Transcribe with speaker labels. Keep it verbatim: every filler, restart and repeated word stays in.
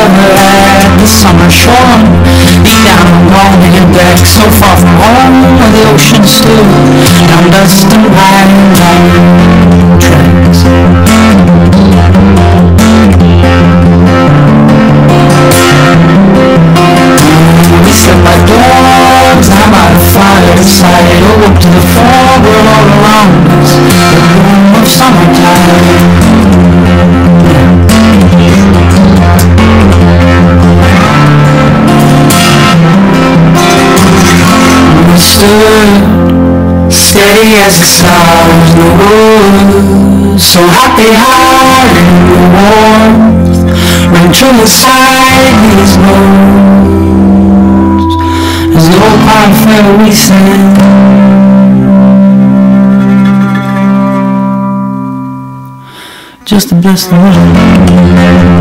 Speaker 1: at the summer shore. Deep down I'm longing and back, so far from home where the ocean stood. Down dust and pine tracks. We sit like dogs, I'm out of fire inside. Oh, up to the fog, we're all around us. The bloom of summertime. Stood steady as the stars, the wood, so happy, high in the warmth, ran through inside these bones, as the old pine fell we sang. Just to bless the world.